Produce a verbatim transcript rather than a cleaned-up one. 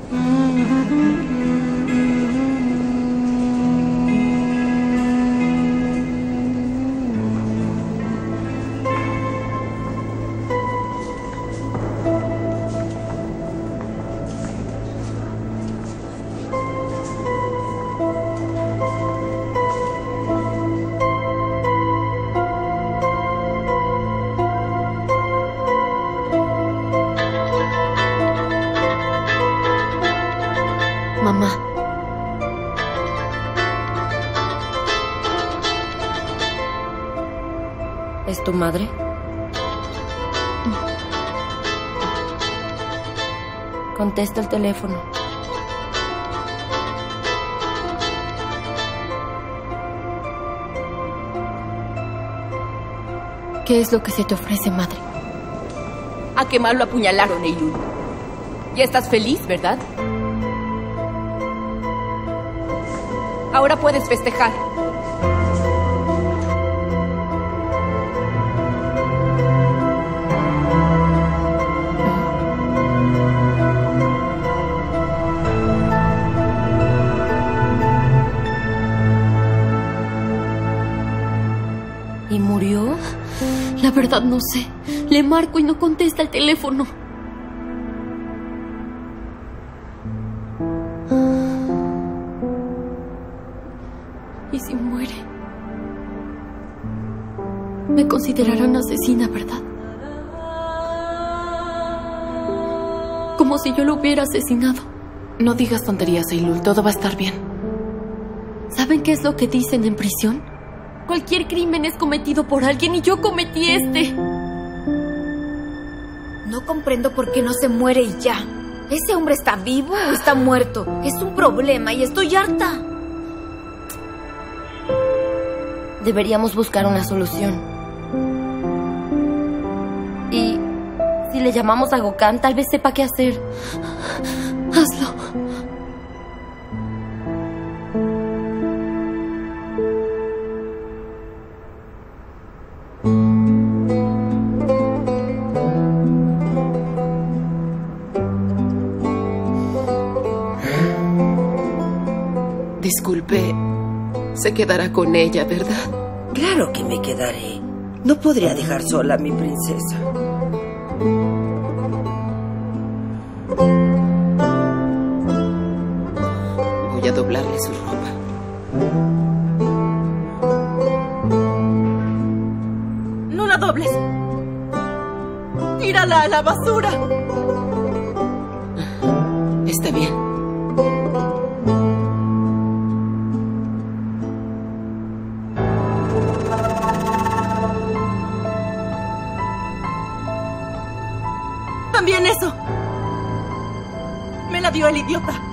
Mamá. ¿Es tu madre? Contesta el teléfono. ¿Qué es lo que se te ofrece, madre? A Kemal lo apuñalaron, Eylul. Ya estás feliz, ¿verdad? Ahora puedes festejar. ¿Y murió? La verdad no sé. Le marco y no contesta el teléfono. ¿Y si muere? Me considerarán asesina, ¿verdad? Como si yo lo hubiera asesinado. No digas tonterías, Eylul. Todo va a estar bien. ¿Saben qué es lo que dicen en prisión? Cualquier crimen es cometido por alguien y yo cometí este. No comprendo por qué no se muere y ya. ¿Ese hombre está vivo o está muerto? Es un problema y estoy harta. Deberíamos buscar una solución. Y si le llamamos a Gokhan, tal vez sepa qué hacer. Hazlo. Disculpe, se quedará con ella, ¿verdad? Claro que me quedaré. No podría dejar sola a mi princesa. Voy a doblarle su ropa. ¡No la dobles! ¡Tírala a la basura! Está bien. También eso. Me la dio el idiota.